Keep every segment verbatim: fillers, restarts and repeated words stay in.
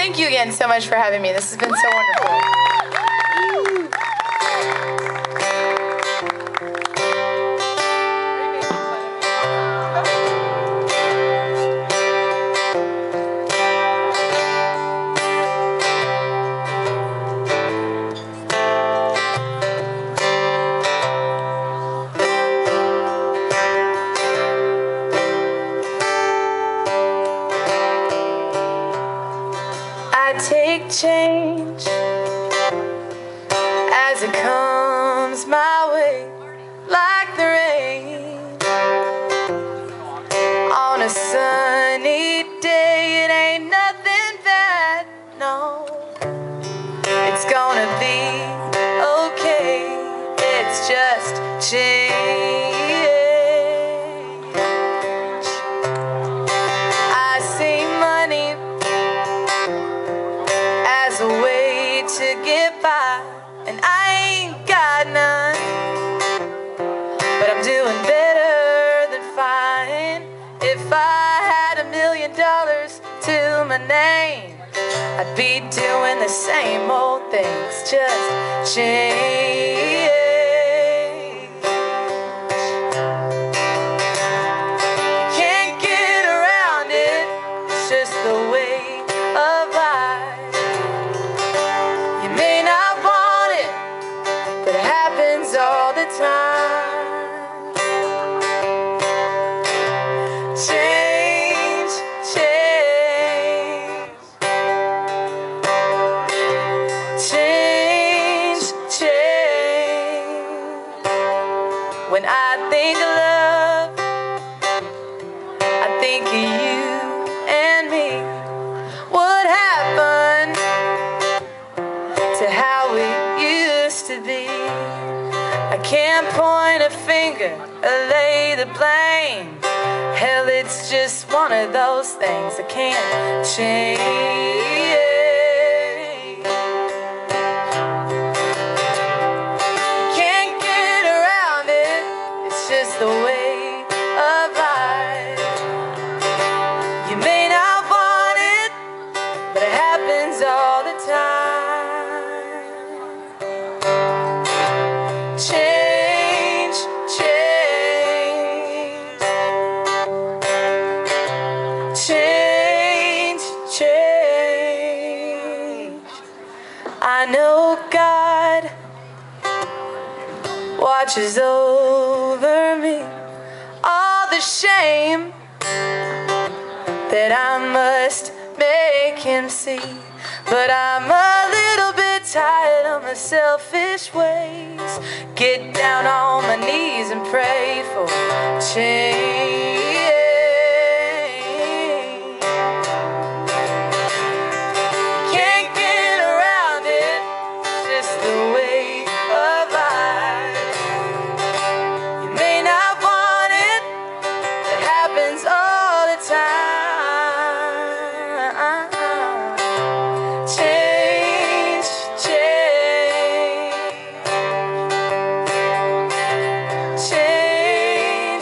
thank you again so much for having me. This has been so wonderful. I take change as it comes my way, like the rain on a sunny day. It ain't nothing bad, no. It's gonna be okay. It's just change. I see money as a way to get by, and I ain't got none, but I'm doing better than fine. If I had a million dollars to my name, I'd be doing the same old things, just change. You can't get around it, it's just the way of life. You may not want it, but it happens all the time. Change, change. Change, change. When I think of love, I think of you and me. What happened to how we used to be? I can't point a finger or lay the blame. Hell, it's just one of those things I can't change. Can't get around it, it's just the way of life. You may not want it, but it happens all the time. Change, change. Change, change. I know God watches over me. All the shame that I must make him see, but I'm a little bit tired of my selfish ways. Get down on my knees and pray for change. Can't get around it, it's just the way of life. You may not want it, it happens all the time. Change, change. Change,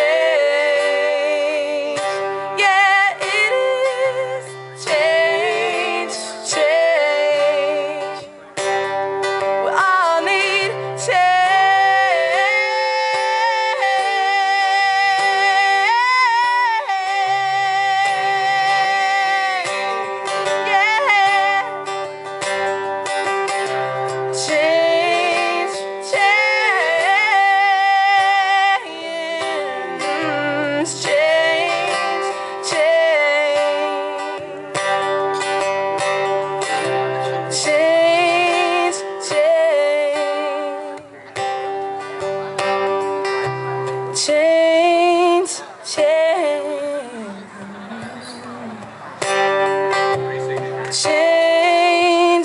change. Yeah, it is. Change, change. We all need change. Change, change. Change, change. Change, change. Change, change. Change,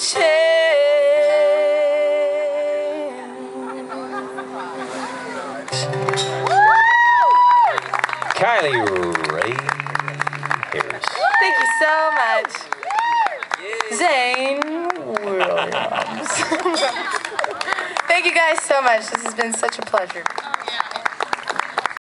change. Kylie Rae Harris. Thank you so much. Zane Williams. Thank you guys so much. This has been such a pleasure.